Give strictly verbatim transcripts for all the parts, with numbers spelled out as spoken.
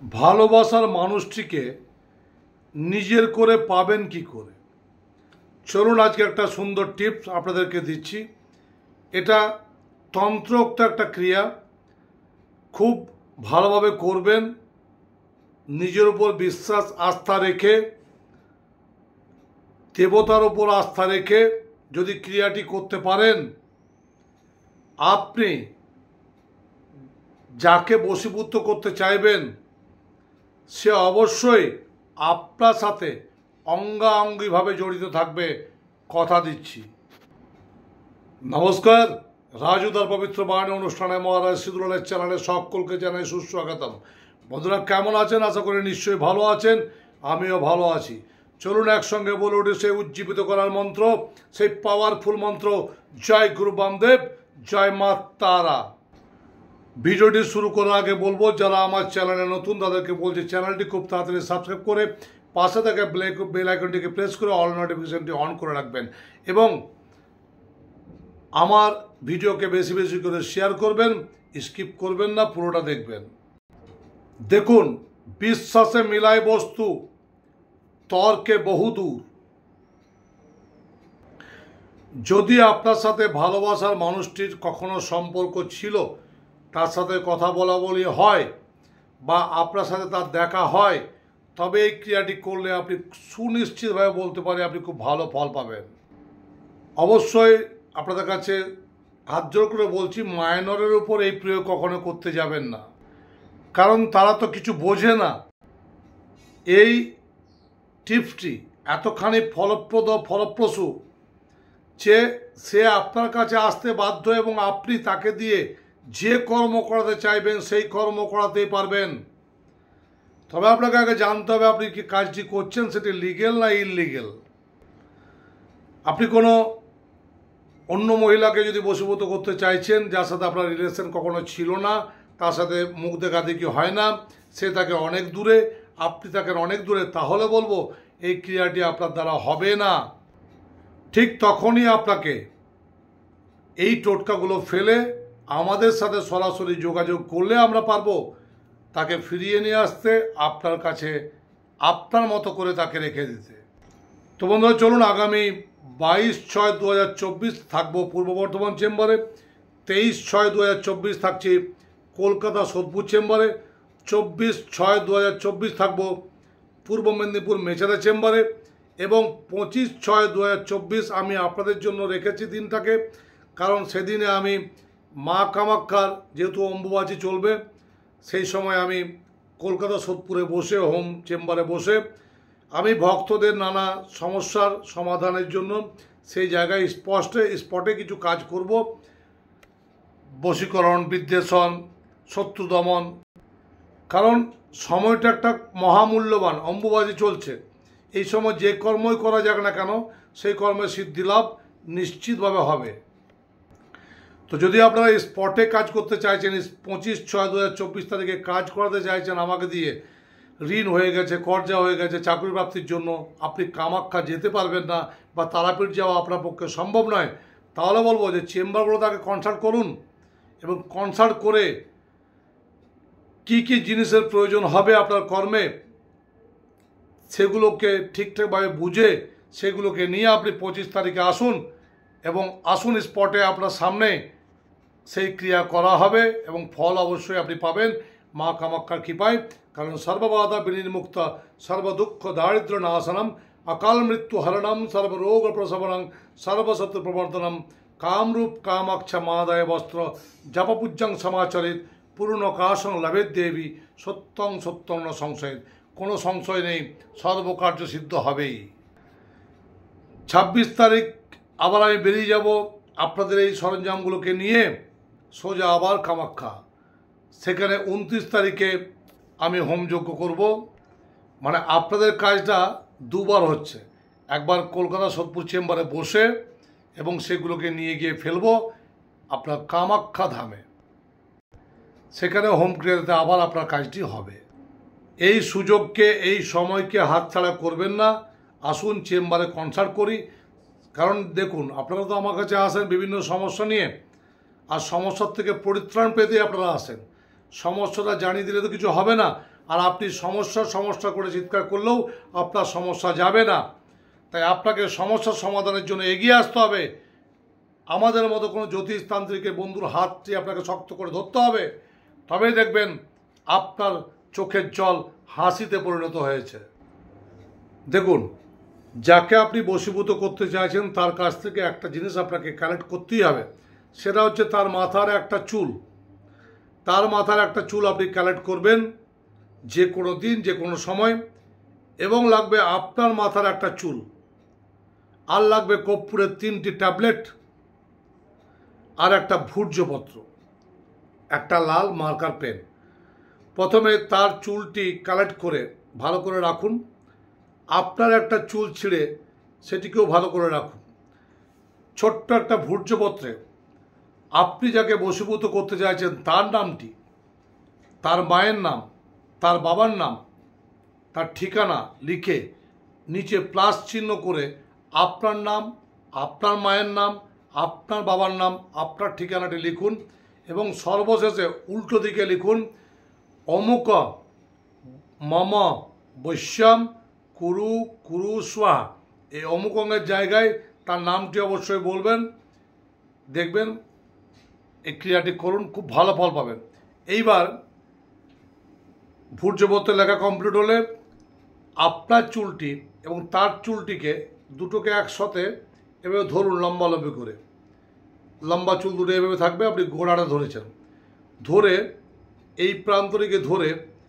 ভালোবাসার মানুষটিকে নিজের করে পাবেন কি করে? চলুন আজকে একটা সুন্দর টিপস আপনাদেরকে দিচ্ছি। এটা তন্ত্রোক্ত একটা ক্রিয়া, খুব ভালোভাবে করবেন। নিজের উপর বিশ্বাস আস্থা রেখে, দেবতার উপর আস্থা রেখে যদি ক্রিয়াটি করতে পারেন, আপনি যাকে বশীভূত করতে চাইবেন সে অবশ্যই আপনার সাথে অঙ্গাঙ্গিভাবে জড়িত থাকবে, কথা দিচ্ছি। নমস্কার, রাজুদার পবিত্র বাণী অনুষ্ঠানে মহারাজ সিঁদুরালের চ্যানেলে সকলকে জানাই সুস্বাগতম। বন্ধুরা কেমন আছেন? আশা করি নিশ্চয়ই ভালো আছেন, আমিও ভালো আছি। চলুন একসঙ্গে বলে উঠে সেই উজ্জীবিত করার মন্ত্র, সেই পাওয়ারফুল মন্ত্র, জয় গুরু বামদেব, জয় মা তারা। ভিডিওটি শুরু করার আগে বলবো, যারা আমার চ্যানেলে নতুন তাদেরকে বলছি চ্যানেলটি খুব তাড়াতাড়ি সাবস্ক্রাইব করে পাশে থাকা বেল আইকনটিকে প্রেস করে অল নোটিফিকেশনটি অন করে রাখবেন এবং আমার ভিডিওকে বেশি বেশি করে শেয়ার করবেন, স্কিপ করবেন না, পুরোটা দেখবেন। দেখুন, বিশ্বাসে মিলায় বস্তু, তর্কে বহুদূর। যদি আপনার সাথে ভালোবাসার মানুষটির কখনো সম্পর্ক ছিল, তার সাথে কথা বলা বলি হয় বা আপনার সাথে তার দেখা হয়, তবে এই ক্রিয়াটি করলে আপনি সুনিশ্চিতভাবে বলতে পারি আপনি খুব ভালো ফল পাবেন। অবশ্যই আপনাদের কাছে হাত জোর করে বলছি, মাইনরের উপর এই প্রয়োগ কখনো করতে যাবেন না, কারণ তারা তো কিছু বোঝে না। এই টিপসটি এতখানি ফলপ্রদ ফলপ্রসূ যে সে আপনার কাছে আসতে বাধ্য এবং আপনি তাকে দিয়ে যে কর্ম করাতে চাইবেন সেই কর্ম করাতেই পারবেন। তবে আপনাকে আগে জানতে হবে আপনি কি কাজটি করছেন সেটি লিগেল না ইললিগেল। আপনি কোনো অন্য মহিলাকে যদি বশীভূত করতে চাইছেন, যার সাথে আপনার রিলেশন কখনো ছিল না, তার সাথে মুখ দেখাদেখি হয় না, সে তাকে অনেক দূরে, আপনি তাকে অনেক দূরে, তাহলে বলবো এই ক্রিয়াটি আপনার দ্বারা হবে না। ঠিক তখনই আপনাকে এই টোটকাগুলো ফেলে আমাদের সাথে সরাসরি যোগাযোগ করলে আমরা পারবো তাকে ফিরিয়ে নিয়ে আসতে, আপনার কাছে আপনার মতো করে তাকে রেখে দিতে। তো বন্ধুরা চলুন, আগামী বাইশ ছয় দু হাজার চব্বিশ থাকবো পূর্ব বর্ধমান চেম্বারে, তেইশ ছয় দু হাজার চব্বিশ থাকছি কলকাতা সোদপুর চেম্বারে, চব্বিশ ছয় দু হাজার চব্বিশ থাকবো পূর্ব মেদিনীপুর মেচেদা চেম্বারে এবং পঁচিশ ছয় দু হাজার চব্বিশ আমি আপনাদের জন্য রেখেছি দিনটাকে, কারণ সেদিনে আমি মা কামাখ্যার যেহেতু অম্বুবাচী চলবে, সেই সময় আমি কলকাতা সোদপুরে বসে হোম চেম্বারে বসে আমি ভক্তদের নানা সমস্যার সমাধানের জন্য সেই জায়গায় স্পষ্টে স্পটে কিছু কাজ করব। বশীকরণ, বিদ্বেষণ, শত্রু দমন, কারণ সময়টা একটা মহামূল্যবান, অম্বুবাচী চলছে। এই সময় যে কর্মই করা যাক না কেন সেই কর্মের সিদ্ধি লাভ নিশ্চিতভাবে হবে। তো যদি আপনারা স্পটে কাজ করতে চাইছেন, পঁচিশ ছয় দু হাজার চব্বিশ তারিখে কাজ করাতে চাইছেন আমাকে দিয়ে, ঋণ হয়ে গেছে, কর্জা হয়ে গেছে, চাকরি প্রাপ্তির জন্য আপনি কামাখ্যা যেতে পারবেন না বা তারাপীঠ যাওয়া আপনার পক্ষে সম্ভব নয়, তাহলে বলবো যে চেম্বারগুলো তাকে কনসাল্ট করুন এবং কনসাল্ট করে কি কি জিনিসের প্রয়োজন হবে আপনার কর্মে সেগুলোকে ঠিকঠাকভাবে বুঝে সেগুলোকে নিয়ে আপনি পঁচিশ তারিখে আসুন এবং আসুন স্পটে আপনার সামনে সেই ক্রিয়া করা হবে এবং ফল অবশ্যই আপনি পাবেন মা কামাখ্যার কৃপায়। কারণ সর্ববাধা বিনির্মুক্ত, সর্বদুঃখ দারিদ্র্য নাশনম, অকাল মৃত্যু হরণম, সর্বরোগ প্রশমনম, সর্বশত্রু প্রবর্তনম, কামরূপ কামাখ্যা মাদায় বস্ত্র জপপূজ্যং সমাচরিত পূর্ণকাশং লভেদ দেবী সত্যং সত্যং ন সংশয়। কোনো সংশয় নেই, সর্বকার্য সিদ্ধ হবেই। ছাব্বিশ তারিখ আবার আমি বেরিয়ে যাব আপনাদের এই সরঞ্জামগুলোকে নিয়ে সোজা আবার কামাখ্যা। সেখানে উনত্রিশ তারিখে আমি হোমযজ্ঞ করব। মানে আপনাদের কাজটা দুবার হচ্ছে, একবার কলকাতা সোদপুর চেম্বারে বসে এবং সেগুলোকে নিয়ে গিয়ে ফেলবো আপনার কামাখ্যা ধামে, সেখানে হোম ক্রিয়াতে আবার আপনার কাজটি হবে। এই সুযোগকে, এই সময়কে হাতছাড়া করবেন না, আসুন চেম্বারে কনসাল্ট করি। কারণ দেখুন, আপনারা তো আমার কাছে আসেন বিভিন্ন সমস্যা নিয়ে, আর সমস্যার থেকে পরিত্রাণ পেতে আপনারা আসেন। সমস্যাটা জানিয়ে দিলে তো কিছু হবে না, আর আপনি সমস্যা সমস্যা করে চিৎকার করলেও আপনার সমস্যা যাবে না। তাই আপনাকে সমস্যার সমাধানের জন্য এগিয়ে আসতে হবে। আমাদের মতো কোনো জ্যোতিষতান্ত্রিকের বন্ধুর হাতটি আপনাকে শক্ত করে ধরতে হবে, তবেই দেখবেন আপনার চোখের জল হাসিতে পরিণত হয়েছে। দেখুন, যাকে আপনি বশীভূত করতে চাইছেন তার কাছ থেকে একটা জিনিস আপনাকে কালেক্ট করতেই হবে, সেটা হচ্ছে তার মাথার একটা চুল। তার মাথার একটা চুল আপনি কালেক্ট করবেন যে কোনো দিন, যে কোনো সময়, এবং লাগবে আপনার মাথার একটা চুল, আর লাগবে কর্পূরের তিনটি ট্যাবলেট, আর একটা ভূর্জপত্র, একটা লাল মার্কার পেন। প্রথমে তার চুলটি কালেক্ট করে ভালো করে রাখুন। আপনার একটা চুল ছিঁড়ে সেটিকেও ভালো করে রাখুন। ছোট্ট একটা ভূর্জপত্রে আপনি যাকে বশীভূত করতে চাইছেন তার নামটি, তার মায়ের নাম, তার বাবার নাম, তার ঠিকানা লিখে নিচে প্লাস চিহ্ন করে আপনার নাম, আপনার মায়ের নাম, আপনার বাবার নাম, আপনার ঠিকানাটি লিখুন এবং সর্বশেষে উল্টো দিকে লিখুন অমুক মম বৈশ্যাম কুরু কুরু স্বাহা। এই অমুক অঙ্গের জায়গায় তার নামটি অবশ্যই বলবেন। দেখবেন এই ক্রিয়াটি করুন, খুব ভালো ফল পাবেন। এইবার ভূর্জপত্রে লেখা কমপ্লিট হলে আপনার চুলটি এবং তার চুলটিকে দুটোকে একসাথে এভাবে ধরুন, লম্বালম্বি করে। লম্বা চুল দুটো এভাবে থাকবে, আপনি গোড়াটা ধরেছেন, ধরে এই প্রান্তটিকে ধরে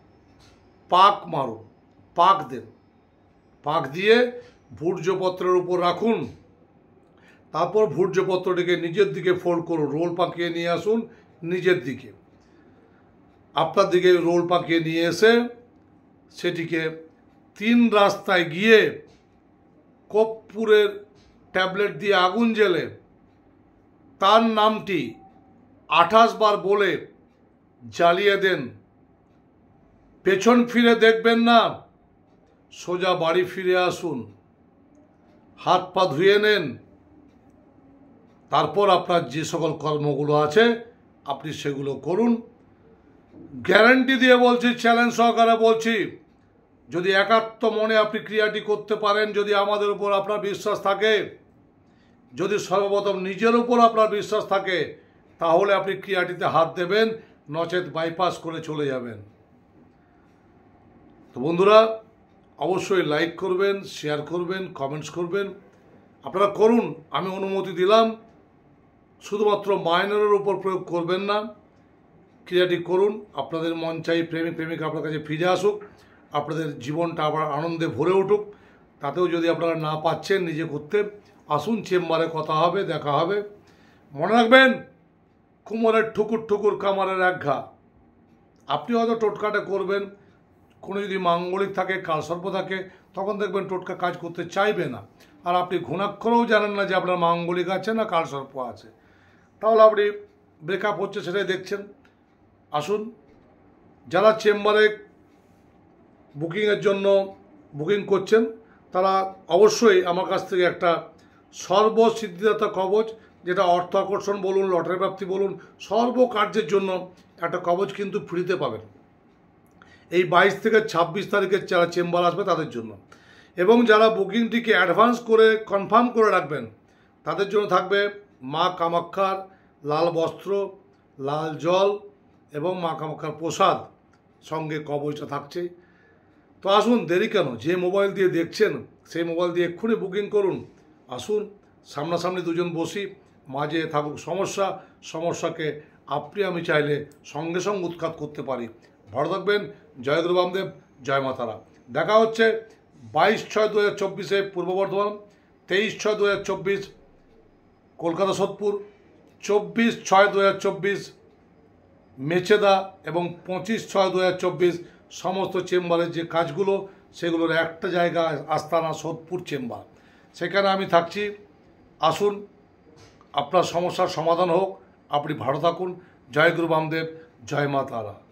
পাক মারুন, পাক দেন। পাক দিয়ে ভূর্জপত্রের উপর রাখুন। তারপর ভূর্জপত্রটিকে নিজের দিকে ফোল্ড করুন, রোল পাকিয়ে নিয়ে আসুন নিজের দিকে। আপনার দিকে রোল পাকিয়ে নিয়ে এসে সেটিকে তিন রাস্তায় গিয়ে কর্পূরের ট্যাবলেট দিয়ে আগুন জ্বেলে তার নামটি আঠাশ বার বলে জ্বালিয়ে দেন। পেছন ফিরে দেখবেন না, সোজা বাড়ি ফিরে আসুন, হাত পা ধুয়ে নেন। তারপর আপনার যে সকল কর্মগুলো আছে আপনি সেগুলো করুন। গ্যারান্টি দিয়ে বলছি, চ্যালেঞ্জ সহকারে বলছি, যদি একাত্ম মনে আপনি ক্রিয়াটি করতে পারেন, যদি আমাদের উপর আপনার বিশ্বাস থাকে, যদি সর্বপ্রথম নিজের উপর আপনার বিশ্বাস থাকে, তাহলে আপনি ক্রিয়াটিতে হাত দেবেন, নচেত বাইপাস করে চলে যাবেন। তো বন্ধুরা, অবশ্যই লাইক করবেন, শেয়ার করবেন, কমেন্টস করবেন। আপনারা করুন, আমি অনুমতি দিলাম। শুধুমাত্র মাইনরের উপর প্রয়োগ করবেন না, ক্রিয়াটি করুন। আপনাদের মন চাই প্রেমিক প্রেমিকা আপনার কাছে ফিরে আসুক, আপনাদের জীবনটা আবার আনন্দে ভরে উঠুক। তাতেও যদি আপনারা না পাচ্ছেন নিজে করতে, আসুন চেম্বারে, কথা হবে, দেখা হবে। মনে রাখবেন, কুমোরের ঠুকুর ঠুকুর কামারের এক ঘা। আপনি হয়তো টোটকাটা করবেন, কোনো যদি মাঙ্গলিক থাকে, কালসর্প থাকে, তখন দেখবেন টোটকা কাজ করতে চাইবে না। আর আপনি ঘুণাক্ষরেও জানেন না যে আপনার মাঙ্গলিক আছে না কালসর্প আছে, তাহলে আপনি ব্রেকআপ হচ্ছে সেটাই দেখছেন। আসুন, যারা চেম্বারে বুকিংয়ের জন্য বুকিং করছেন তারা অবশ্যই আমার কাছ থেকে একটা সর্বসিদ্ধিদাতা কবচ, যেটা অর্থ আকর্ষণ বলুন, লটারি প্রাপ্তি বলুন, সর্বকার্যের জন্য একটা কবচ কিন্তু ফ্রিতে পাবেন এই বাইশ থেকে ছাব্বিশ তারিখের যারা চেম্বার আসবে তাদের জন্য। এবং যারা বুকিংটিকে অ্যাডভান্স করে কনফার্ম করে রাখবেন তাদের জন্য থাকবে মা কামাখ্যার লাল বস্ত্র, লাল জল এবং মা কামাখ্যার প্রসাদ, সঙ্গে কবচটা থাকছে। তো আসুন, দেরি কেন? যে মোবাইল দিয়ে দেখছেন সেই মোবাইল দিয়ে এক্ষুনি বুকিং করুন। আসুন, সামনাসামনি দুজন বসি, মাঝে থাকুক সমস্যা, সমস্যাকে আপনি আমি চাইলে সঙ্গে সঙ্গে উৎখাত করতে পারি। ভালো থাকবেন। জয় গুরু বামদেব, জয় মা তারা। দেখা হচ্ছে বাইশ ছয় দু হাজার চব্বিশে পূর্ব বর্ধমান, তেইশ ছয় দু হাজার চব্বিশ কলকাতা সোদপুর, চব্বিশ ছয় দু হাজার চব্বিশ মেচেদা এবং পঁচিশ ছয় দু হাজার চব্বিশ সমস্ত চেম্বারের যে কাজগুলো সেগুলোর একটা জায়গা আস্তানা সোদপুর চেম্বার, সেখানে আমি থাকছি। আসুন, আপনার সমস্যার সমাধান হোক। আপনি ভালো থাকুন। জয় গুরু বামদেব, জয় মা তারা।